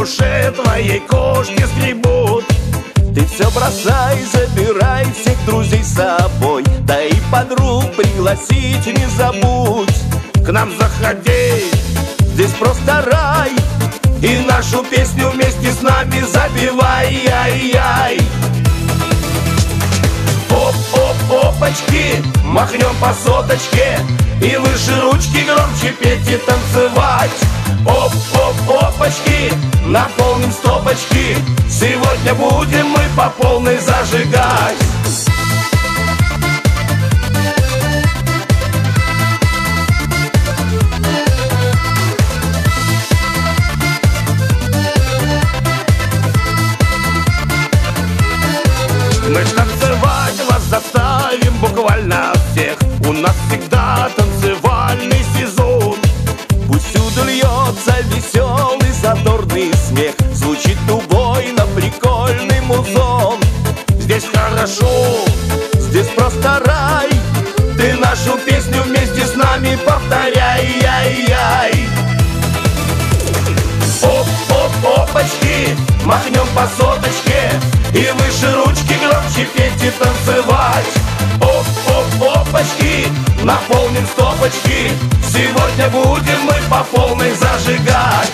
душе твоей кошки скребут. Ты все бросай, забирай всех друзей с собой, да и подруг пригласить не забудь. К нам заходи, Здесь просто рай, и нашу песню вместе с нами запевай. Ай-яй. Оп-оп-опачки, махнем по соточке, и выше ручки громче петь и танцевать. Оп-оп-опачки, наполним стопочки, сегодня будем мы по полной зажигать. Мы танцевать вас заставим буквально всех. У нас всегда танцевальный сезон. пусть всюду льется веселый задорный смех, звучит убойно прикольный музон. Здесь хорошо, Здесь просто рай, ты нашу песню вместе с нами повторяй. Яй-яй. Оп-оп-опачки, махнем по соточке, и выше ручки громче петь и танцевать. Оп-оп-опачки, наполним стопочки, сегодня будем мы по полной зажигать.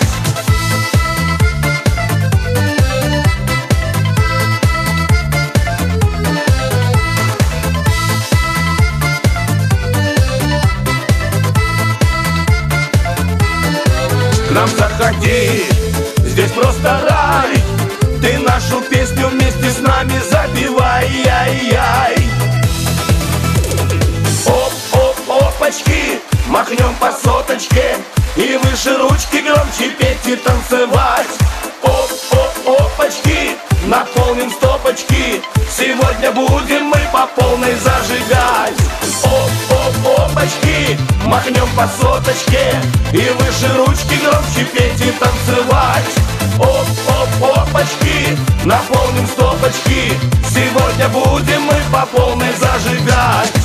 К нам заходи, здесь просто рай, ты нашу песню вместе с нами запевай. Яй-яй. Оп-оп-опачки, махнем по соточке, и выше ручки громче петь и танцевать. Оп-оп-опачки, наполним стопочки, сегодня будем мы по полной зажигать. Оп-оп-опачки, махнем по соточке, и выше ручки громче петь и танцевать. Оп-оп-опачки, наполним стопочки, сегодня будем мы по полной зажигать.